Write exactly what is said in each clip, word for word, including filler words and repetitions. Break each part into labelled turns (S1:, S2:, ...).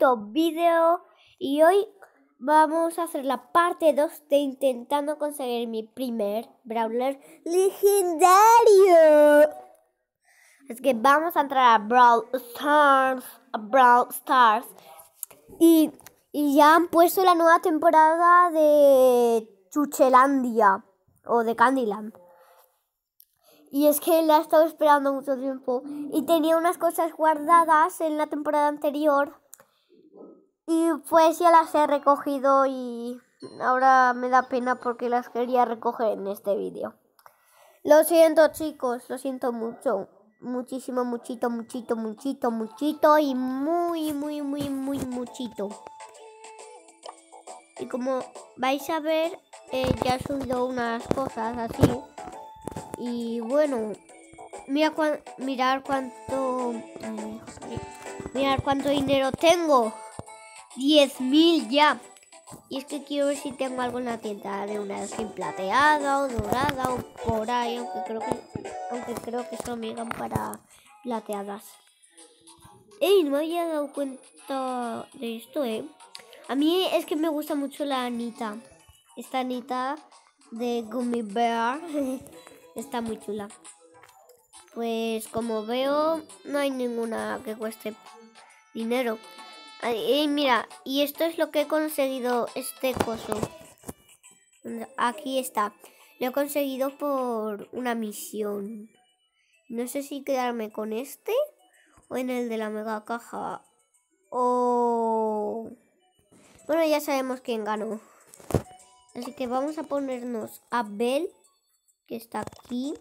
S1: quinto vídeo y hoy vamos a hacer la parte dos de intentando conseguir mi primer brawler legendario. Es que vamos a entrar a Brawl Stars, a Brawl Stars y, y ya han puesto la nueva temporada de Chuchelandia o de Candyland. Y es que la he estado esperando mucho tiempo y tenía unas cosas guardadas en la temporada anterior y pues ya las he recogido y ahora me da pena porque las quería recoger en este vídeo. Lo siento, chicos, lo siento mucho, muchísimo, muchito, muchito, muchito, muchito y muy, muy, muy, muy, muchito. Y como vais a ver, eh, ya he subido unas cosas así. Y bueno, mira cuan, mirar cuánto eh, mirar cuánto dinero tengo. diez mil ya. Y es que quiero ver si tengo algo en la tienda de una skin plateada o dorada o por ahí, aunque creo que aunque creo que solo me llegan para plateadas. Ey, no me había dado cuenta de esto, eh. A mí es que me gusta mucho la Anita. Esta Anita de Gummy Bear. Está muy chula. Pues como veo, no hay ninguna que cueste dinero. Ay, mira, y esto es lo que he conseguido, este coso. Aquí está. Lo he conseguido por una misión. No sé si quedarme con este o en el de la mega caja. O... Bueno, ya sabemos quién ganó. Así que vamos a ponernos a Belle, que está aquí.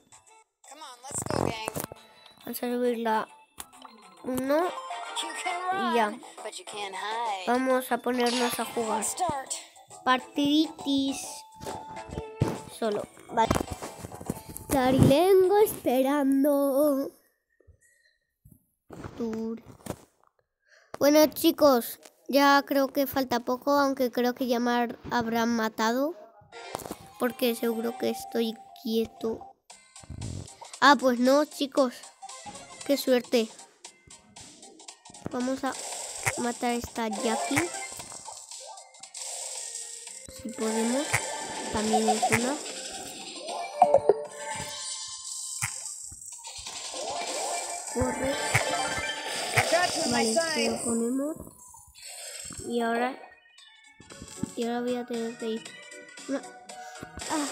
S1: Vamos a subirla uno y ya. Vamos a ponernos a jugar. Partiditis. Solo. Vale. Tarilengo esperando. Bueno, chicos, ya creo que falta poco, aunque creo que ya me habrán matado. Porque seguro que estoy quieto. Ah, pues no, chicos. Qué suerte. Vamos a matar a esta Jackie. Si podemos. También es una. Corre. Vale, lo ponemos. Y ahora. Y ahora voy a tener que ir. Una. Ah.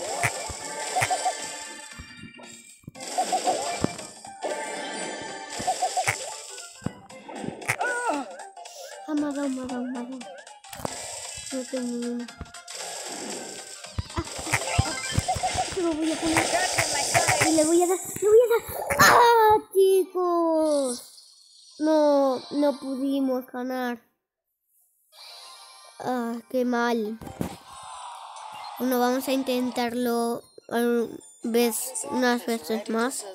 S1: Ah, me ha dado, me ha dado, me ha dado. No tengo una. Ah, ah, ah. Se lo voy a poner. Y le voy a dar, le voy a dar. ¡Ah, chicos! No, no pudimos ganar. Ah, qué mal. Bueno, vamos a intentarlo vez, unas veces más.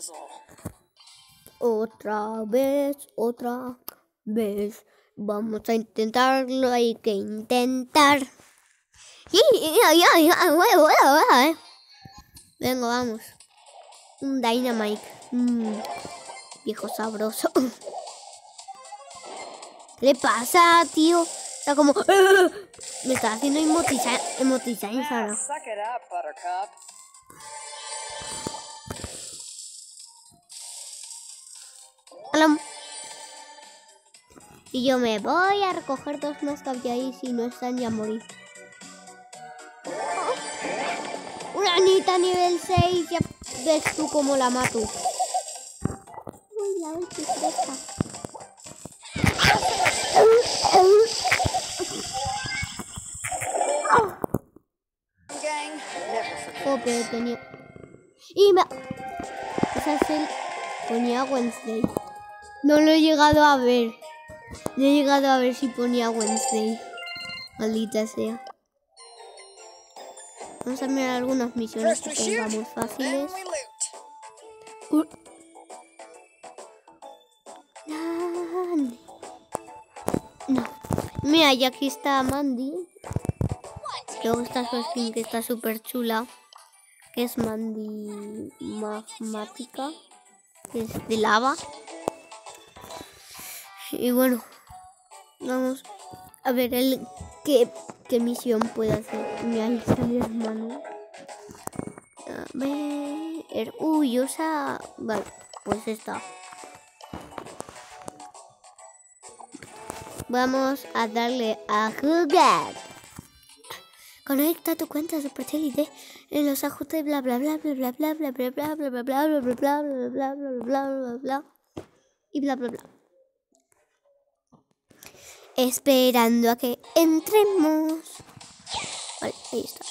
S1: Otra vez, otra vez. Vamos a intentarlo, hay que intentar. Venga, vamos. Un Dynamite. Mm, viejo sabroso. ¿Qué le pasa, tío? Está como... Me está haciendo emotizar, emotizar en Sara. Y yo me voy a recoger dos más que había ahí, si no están ya a morir. Oh, una Anita nivel seis, ya ves tú cómo la mato. Uy, la ulti fresca. Oh, pero tenía... Y me... Esa es el... Ponía Wednesday. No lo he llegado a ver. No he llegado a ver si ponía Wednesday. Maldita sea. Vamos a mirar algunas misiones que tengamos fáciles. Uh. No. Mira, y aquí está Mandy. Luego está su skin que está súper chula. Que es Mandy magmática. Que es de lava. Y bueno. Vamos a ver el qué, qué misión puede hacer. Mira, ahí está mi hermano. A ver. Uy, Osa. Vale, pues está. Vamos a darle a jugar. Conecta tu cuenta de satélite en los ajustes bla bla bla bla bla bla bla bla bla bla bla bla bla bla bla bla bla bla bla y bla bla bla. Esperando a que entremos. Vale, ahí está.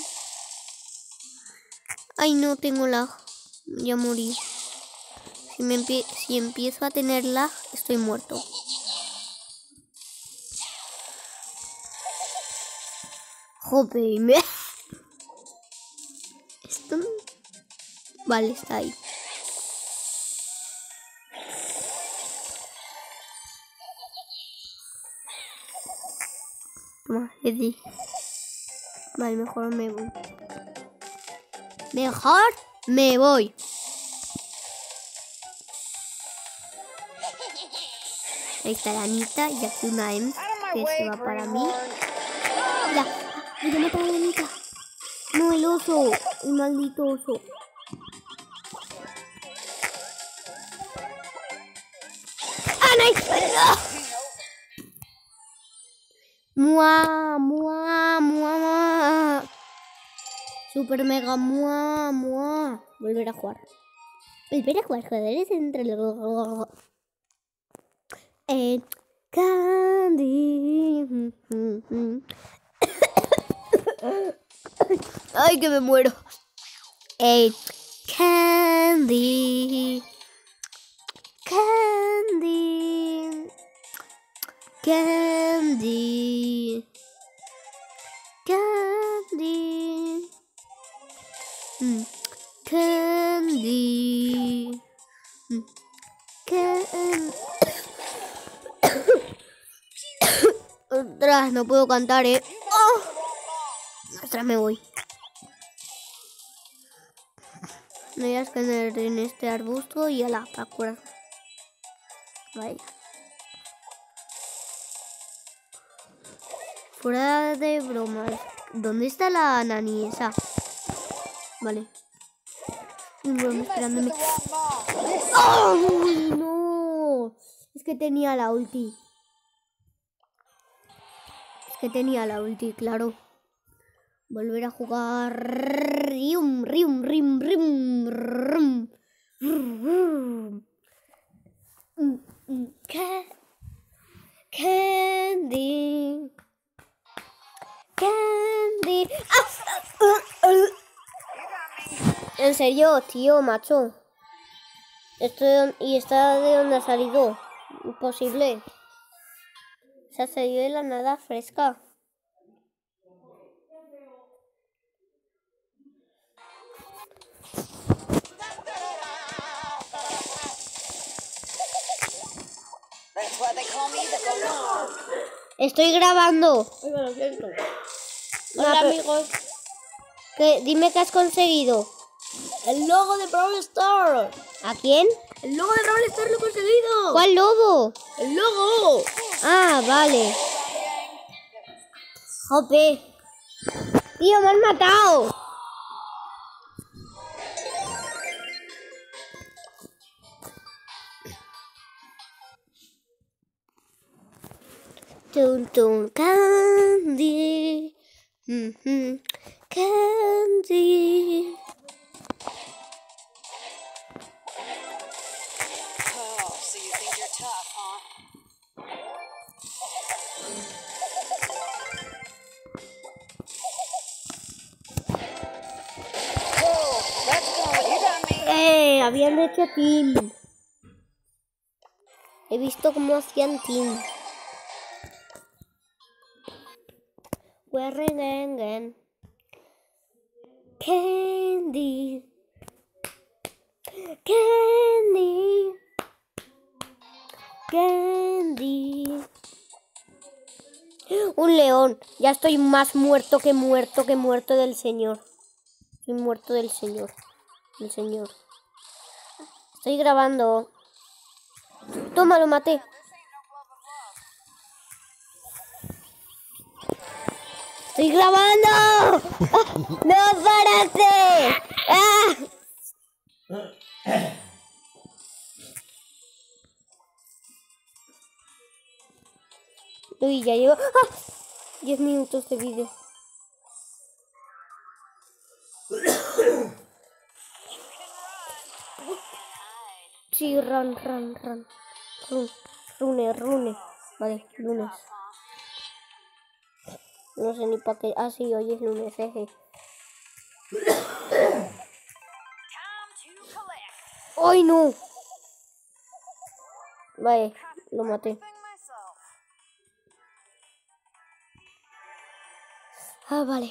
S1: Ay, no tengo lag. Ya morí. Si, me empie si empiezo a tener lag, estoy muerto. Joder, me... Esto... Vale, está ahí. Toma, le di. Vale, mejor me voy. Mejor me voy. Ahí está la Anita y aquí una M que se va para mí. Mira, voy a matar a la Anita. No, el oso, el maldito oso. ¡Ah, no! ¡Mua, mua, mua! Super mega mua, mua. Volver a jugar. Volver a jugar, joder, es entre los... Eh, Candy. Ay, que me muero. Eh, Candy. Candy. Candy. Candy. Mm. Candy. Mm. Candy. Ostras, no puedo cantar, eh. Oh. Ostras, me voy. Me voy a esconder en este arbusto y a la pacuera. Vaya. Fuera de bromas. ¿Dónde está la nani esa? Vale. Un broma esperándome. ¡Oh, no! Es que tenía la ulti. Es que tenía la ulti, claro. Volver a jugar. Rium, rium, rium, rium, rium. Candy. Candy. ¡Ah! En serio, tío, macho. Esto de, ¿y esta de dónde ha salido? Imposible. Se ha salido de la nada fresca. Estoy grabando.
S2: Oiga, lo siento.
S1: No,
S2: Hola,
S1: pero-
S2: amigos.
S1: ¿Qué? Dime qué has conseguido.
S2: El logo de Brawl Stars.
S1: ¿A quién?
S2: El logo de Brawl Stars lo he conseguido.
S1: ¿Cuál lobo?
S2: El logo.
S1: Ah, vale. Jope. Tío, me han matado. Tun, tun, Candy. Mm-hmm. Candy.
S3: Oh, so you think you're tough, huh? Whoa, let's go. You got me.
S1: Eh, habían hecho team. He visto cómo hacían team. Werrengen. Candy. Candy. Candy. Un león. Ya estoy más muerto que muerto que muerto del señor. Estoy muerto del señor. Del señor. Estoy grabando. Toma, lo maté. ¡Estoy grabando! ¡Ah! ¡No paraste! ¡Ah! Uy, ya llevo ¡ah! diez minutos de vídeo. Sí, run, run, run. Run, rune, rune. Vale, lunes. No sé ni para qué. Ah, sí, hoy es lunes, eje. ¡Ay, no! Vale, lo maté. Ah, vale.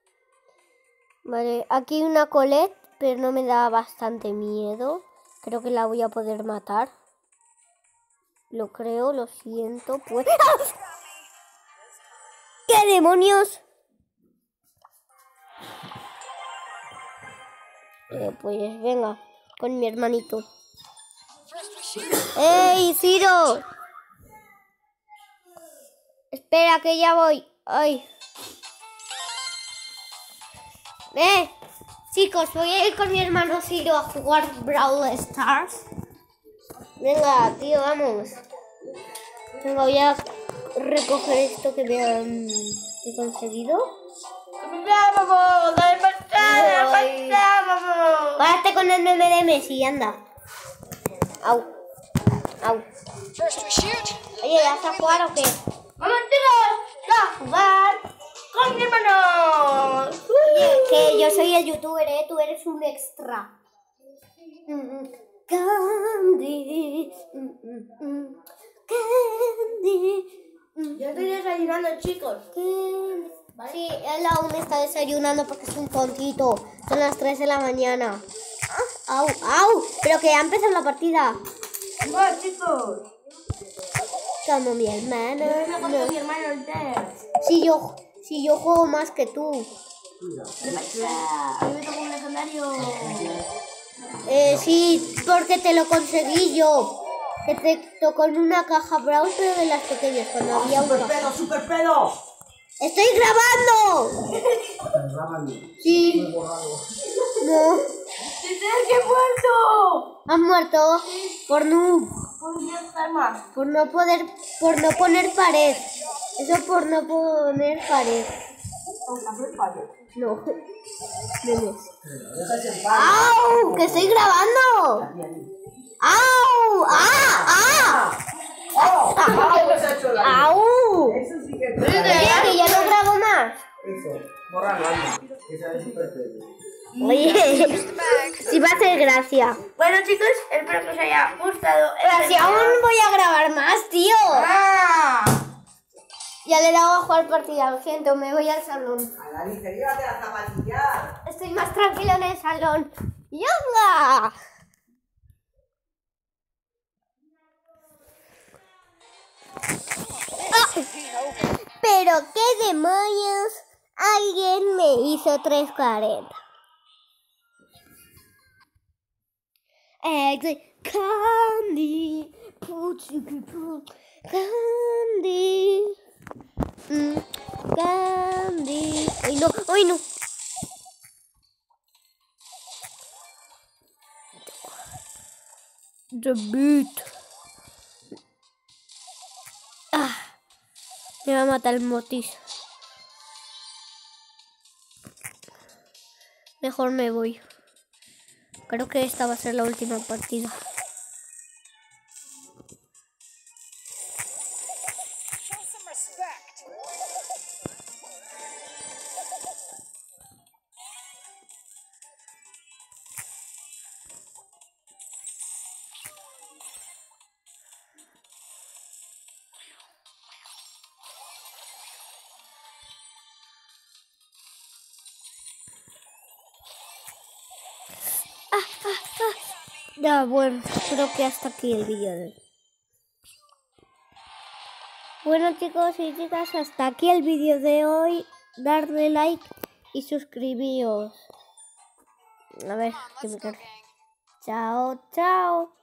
S1: Vale, aquí hay una Colette, pero no me da bastante miedo. Creo que la voy a poder matar. Lo creo, lo siento. Pues... ¡ah! ¿Qué demonios? Eh, pues venga, con mi hermanito. ¡Ey, Ciro! Espera, que ya voy. ¡Ay! ¡Eh! Chicos, voy a ir con mi hermano Ciro a jugar Brawl Stars. Venga, tío, vamos. Venga, voy a recoger esto que me han he conseguido.
S2: ¡Vamos! ¡Dale pasada!
S1: Ay.
S2: ¡Pasada!
S1: Párate con el meme de Messi, anda. Au. Au.
S3: First we shoot.
S1: Oye, ¿vas a jugar o qué?
S2: ¡Vamos, chicos! ¡A jugar con mi hermano!
S1: Oye, que yo soy el youtuber, ¿eh? Tú eres un extra. Mm, Candy. mm, mm, mm, Candy. mm,
S2: Yo estoy desayunando, chicos.
S1: Candy. Sí, él aún está desayunando porque es un tontito. Son las tres de la mañana. Au, au. Pero que ya empezó la partida.
S2: ¡Vamos, chicos!
S1: Como mi hermano.
S2: Yo me
S1: no.
S2: con mi hermano entero.
S1: Si yo, si yo juego más que tú.
S2: ¿Qué pasa? Yo me toco un legendario.
S1: Eh, sí, porque te lo conseguí yo. Que te tocó en una caja Brawl, pero de las pequeñas, cuando había una.
S4: ¡Super pedo, super pedo!
S1: ¡Estoy grabando!
S4: ¿Estás grabando?
S1: Sí. No.
S2: ¡Tienes que muerto!
S1: ¿Has muerto? Por no,
S2: ¿Por qué estar más?
S1: por no poder, por no poner pared. Eso por no poner pared. No. Memes. ¡Au! ¡Que estoy grabando! ¡Au! ¡Ah! ¡Ah! ¡Au!
S4: Eso sí que
S1: Oye, que ya no grabo más.
S4: Eso, borralo, anda. Que sea super pedo.
S1: Oye, sí va a hacer gracia.
S2: Bueno, chicos, espero que os haya gustado.
S1: Pero si aún voy a grabar más, tío.
S2: ¡Ah!
S1: Ya le he dado a jugar partida, lo siento, me voy al salón.
S4: A la licería de las zapatillas.
S1: Estoy más tranquilo en el salón. ¡Yonga! ¡Ah! Pero qué demonios. Alguien me hizo trescientos cuarenta. Exit Candy. Candy. Mm, Candy. Ay, no, ay, no. The beat. Ah, me va a matar el motis. Mejor me voy. Creo que esta va a ser la última partida.
S3: Show some respect.
S1: Ya, bueno, creo que hasta aquí el vídeo de hoy. Bueno, chicos y chicas, hasta aquí el vídeo de hoy. Darle like y suscribíos. A ver, que me cargue. Chao, chao.